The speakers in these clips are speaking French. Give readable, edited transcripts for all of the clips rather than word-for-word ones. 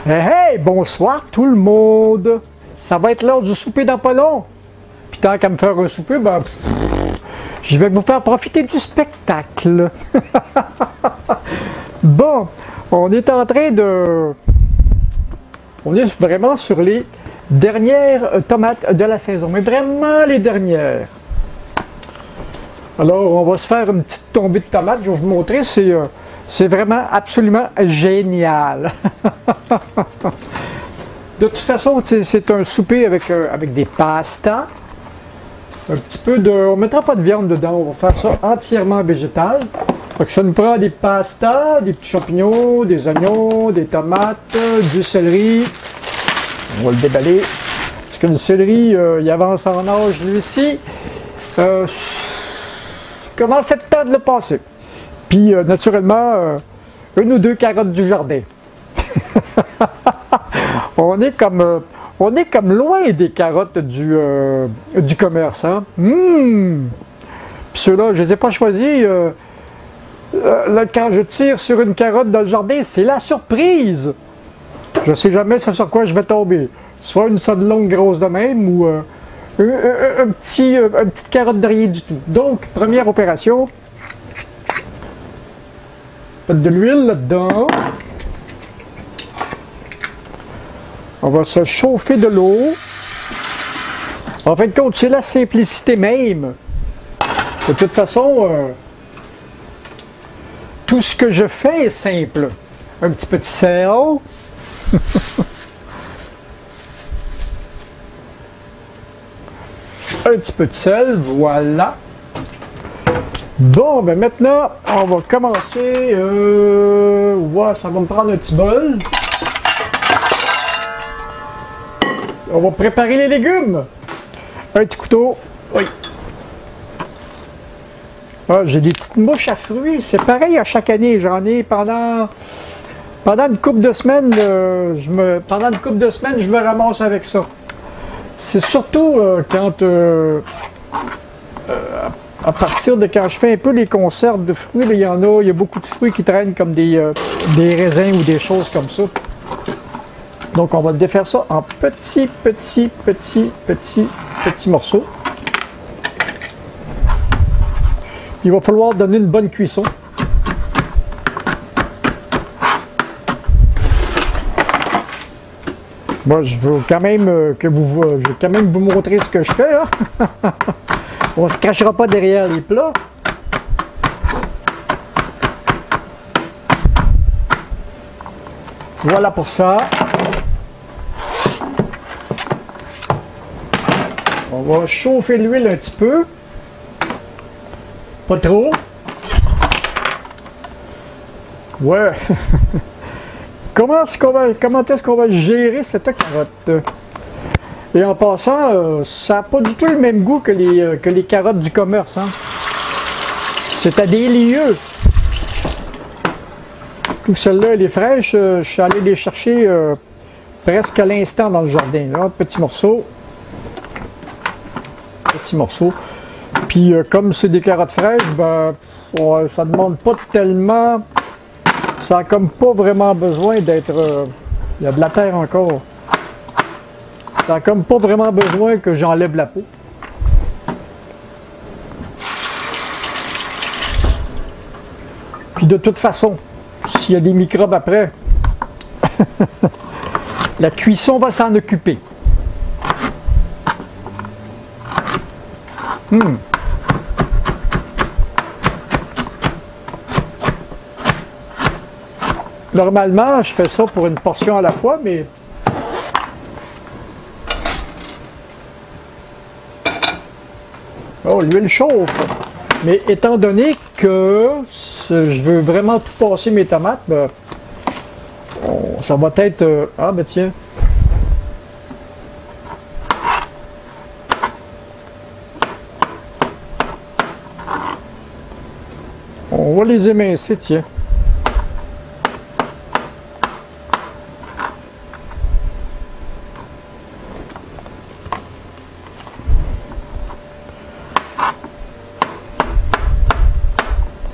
Hey, hey, bonsoir tout le monde! Ça va être l'heure du souper dans pas long. Puis tant qu'à me faire un souper, ben, je vais vous faire profiter du spectacle. Bon, on est en train de... On est vraiment sur les dernières tomates de la saison, mais vraiment les dernières. Alors, on va se faire une petite tombée de tomates, je vais vous montrer, c'est vraiment absolument génial. De toute façon, c'est un souper avec des pastas, un petit peu de... On ne mettra pas de viande dedans, on va faire ça entièrement végétal. Donc ça nous prend des pastas, des petits champignons, des oignons, des tomates, du céleri. On va le déballer, parce que le céleri, il avance en âge lui aussi. Commence à être temps de le passer. Puis, naturellement, une ou deux carottes du jardin. on est comme loin des carottes du commerce. Hein? Puis ceux-là, je ne les ai pas choisis. Là, quand je tire sur une carotte dans le jardin, c'est la surprise. Je ne sais jamais sur quoi je vais tomber. Soit une sonde longue grosse de même ou une petite carotte de rien du tout. Donc, première opération. Mettre de l'huile là-dedans. On va se chauffer de l'eau. En fin de compte, c'est la simplicité même. De toute façon, tout ce que je fais est simple. Un petit peu de sel. Un petit peu de sel, voilà. Bon, ben maintenant, on va commencer. Ouais, ça va me prendre un petit bol. On va préparer les légumes. Un petit couteau. Oui. Ah, j'ai des petites mouches à fruits. C'est pareil à chaque année. J'en ai pendant une couple de semaines. Je me ramasse avec ça. C'est surtout quand... à partir de quand je fais un peu les conserves de fruits, il y a beaucoup de fruits qui traînent comme des raisins ou des choses comme ça. Donc on va défaire ça en petits morceaux. Il va falloir donner une bonne cuisson. Moi, je veux quand même vous montrer ce que je fais. Hein? On ne se cachera pas derrière les plats. Voilà pour ça. On va chauffer l'huile un petit peu. Pas trop. Ouais. Comment est-ce qu'on va gérer cette carotte? Et en passant, ça n'a pas du tout le même goût que les carottes du commerce. Hein? C'est à des lieues. Tout celle-là, elle est fraîche. Je suis allé les chercher presque à l'instant dans le jardin. Là, petit morceau. Petit morceau. Puis comme c'est des carottes fraîches, ben, ouais, ça ne demande pas tellement... Ça n'a comme pas vraiment besoin d'être... il y a de la terre encore. Ça n'a comme pas vraiment besoin que j'enlève la peau. Puis de toute façon, s'il y a des microbes après, la cuisson va s'en occuper. Normalement, je fais ça pour une portion à la fois, mais... Oh, l'huile chauffe. Mais étant donné que je veux vraiment tout passer mes tomates, ben, ça va être... ah, ben tiens. On va les émincer, tiens.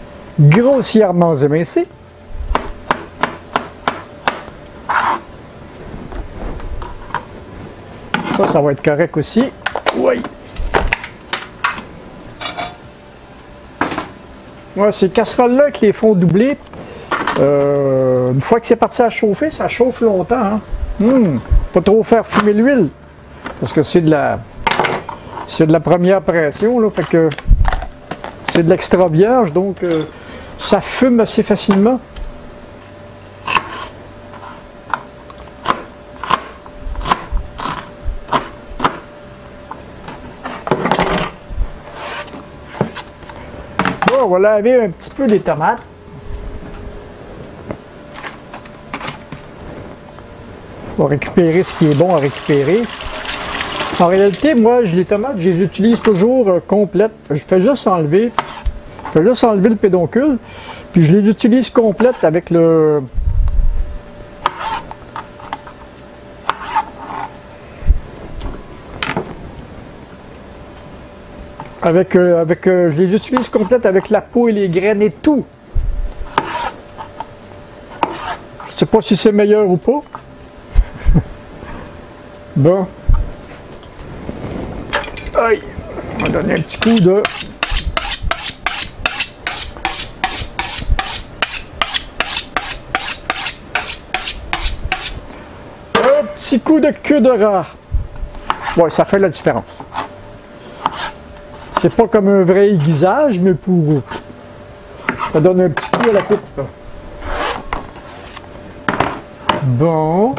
Grossièrement émincé. Ça va être correct aussi. Oui. Ouais, ces casseroles-là qui les font doubler, une fois que c'est parti à chauffer, ça chauffe longtemps. Hein? Pas trop faire fumer l'huile, parce que c'est de la première pression, là, fait que c'est de l'extra vierge, donc ça fume assez facilement. Là, on va laver un petit peu les tomates. On va récupérer ce qui est bon à récupérer. En réalité, moi, les tomates, je les utilise toujours complètes. Je fais juste enlever le pédoncule, puis je les utilise complètes avec le... je les utilise complètes avec la peau et les graines et tout. Je sais pas si c'est meilleur ou pas. Bon. Aïe. On va donner un petit coup de... Un petit coup de queue de rat. Ouais, ça fait la différence. C'est pas comme un vrai aiguisage, mais pour... Ça donne un petit coup à la coupe. Bon.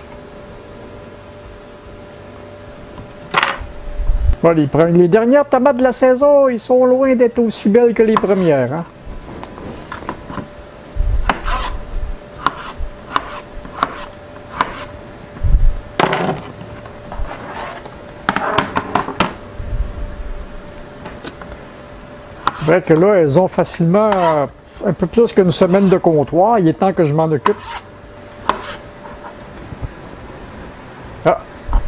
Bon, les dernières tomates de la saison, ils sont loin d'être aussi belles que les premières. Hein? C'est vrai que là, elles ont facilement un peu plus qu'une semaine de comptoir. Il est temps que je m'en occupe. Ah.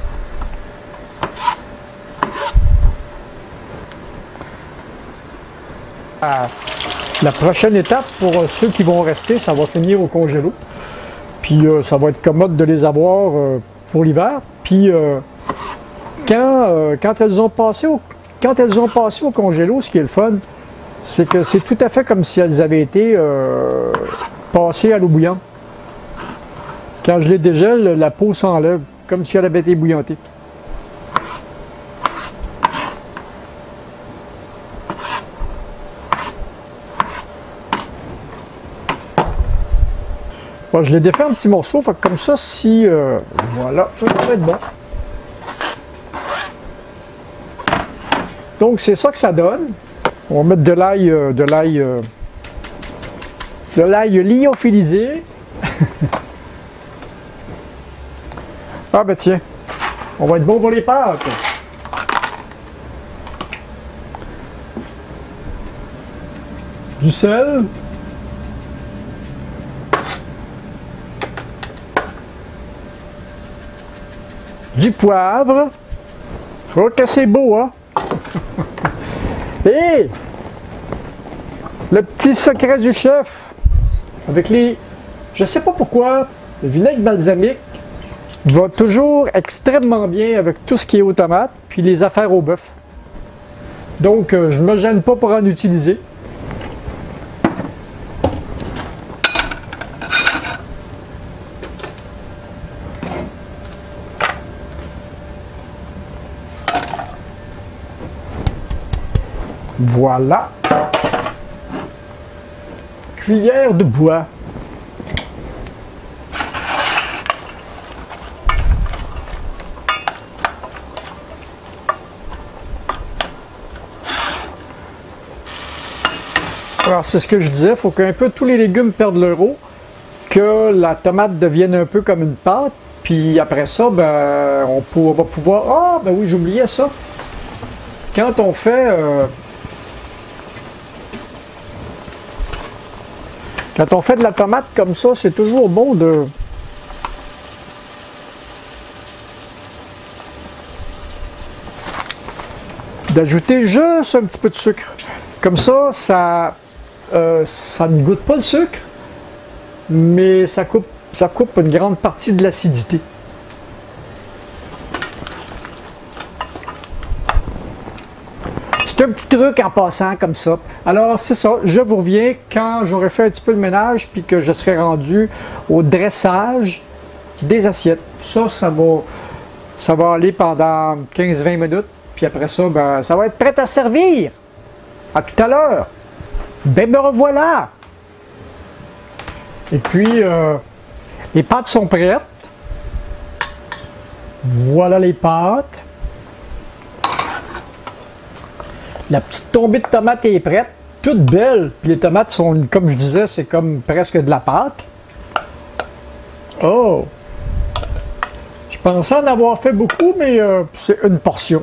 La prochaine étape pour ceux qui vont rester, ça va finir au congélo. Puis ça va être commode de les avoir pour l'hiver. Puis quand elles ont passé au congélo, ce qui est le fun, c'est que c'est tout à fait comme si elles avaient été passées à l'eau bouillante. Quand je les dégèle, la peau s'enlève, comme si elle avait été bouillantée. Bon, je les défais en petits morceaux, fait que comme ça, si... voilà, ça va être bon. Donc, c'est ça que ça donne. On va mettre de l'ail lyophilisé. Ah ben tiens, on va être bon pour les pâtes. Du sel. Du poivre. Oh que c'est beau, hein? Et le petit secret du chef, avec les... Je sais pas pourquoi, le vinaigre balsamique va toujours extrêmement bien avec tout ce qui est aux tomates, puis les affaires au bœuf. Donc, je ne me gêne pas pour en utiliser. Voilà. Cuillère de bois. Alors, c'est ce que je disais, il faut qu'un peu tous les légumes perdent leur eau, que la tomate devienne un peu comme une pâte, puis après ça, ben, on va pouvoir... Ah, ben oui, j'oubliais ça. Quand on fait... Quand on fait de la tomate comme ça, c'est toujours bon d'ajouter juste un petit peu de sucre. Comme ça, ça ne goûte pas le sucre, mais ça coupe une grande partie de l'acidité. C'est un petit truc en passant comme ça. Alors c'est ça, je vous reviens quand j'aurai fait un petit peu le ménage puis que je serai rendu au dressage des assiettes. Ça va aller pendant 15-20 minutes. Puis après ça, ben, ça va être prêt à servir. À tout à l'heure. Ben me revoilà. Et puis, les pâtes sont prêtes. Voilà les pâtes. La petite tombée de tomates est prête. Toute belle. Puis les tomates sont, comme je disais, c'est comme presque de la pâte. Oh! Je pensais en avoir fait beaucoup, mais c'est une portion.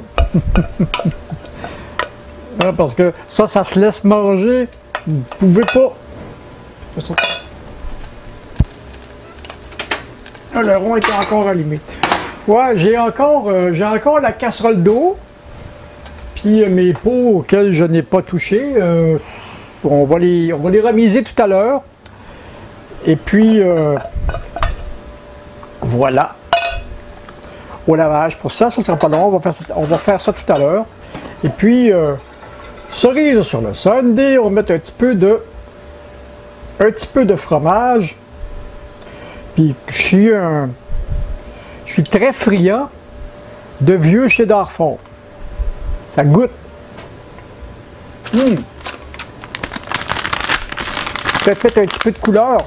Parce que ça se laisse manger. Vous ne pouvez pas. Ah, le rond est encore allumé. Ouais, j'ai encore la casserole d'eau. Puis mes pots auxquels je n'ai pas touché. On va les remiser tout à l'heure. Et puis, voilà. Au lavage. Pour ça, ça ne sera pas long. On va faire ça tout à l'heure. Et puis, cerise sur le sundae. On va mettre un petit peu de fromage. Puis, je suis très friand de vieux cheddar fort. Ça goûte. Peut-être mettre un petit peu de couleur.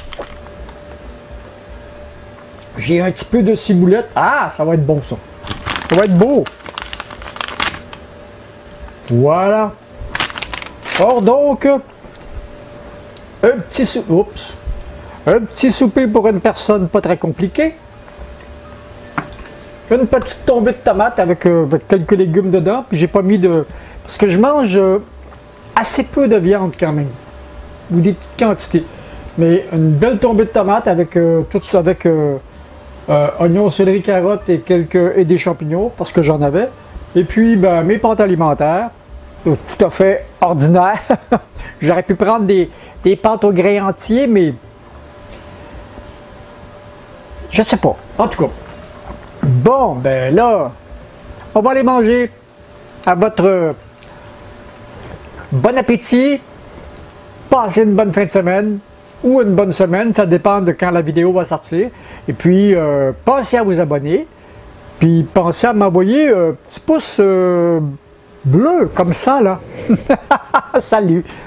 J'ai un petit peu de ciboulette. Ah, ça va être bon ça. Ça va être beau. Voilà. Or donc, un petit souper pour une personne pas très compliquée. Une petite tombée de tomates avec quelques légumes dedans. Puis j'ai pas mis de... Parce que je mange assez peu de viande quand même. Ou des petites quantités. Mais une belle tombée de tomates avec tout ça, avec oignons, céleri, carottes et des champignons, parce que j'en avais. Et puis ben, mes pâtes alimentaires, tout à fait ordinaires. J'aurais pu prendre des pâtes au grain entier, mais je sais pas. En tout cas. Bon, ben là, on va aller manger. À votre bon appétit. Passez une bonne fin de semaine ou une bonne semaine, ça dépend de quand la vidéo va sortir. Et puis, pensez à vous abonner. Puis, pensez à m'envoyer un petit pouce bleu, comme ça, là. Salut!